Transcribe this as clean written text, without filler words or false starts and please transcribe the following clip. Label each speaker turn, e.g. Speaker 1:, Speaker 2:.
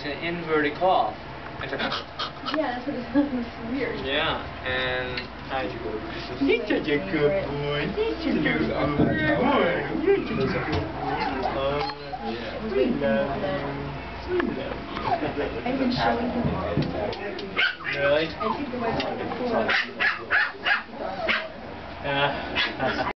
Speaker 1: it's an inverted cough. It's like,
Speaker 2: yeah, that's what it sounds. It's weird.
Speaker 1: yeah, and you're such a good boy. You're such a good boy. You're such a good boy. We love you. We love you.
Speaker 2: I've been showing him.
Speaker 1: Really?
Speaker 2: I think the website before.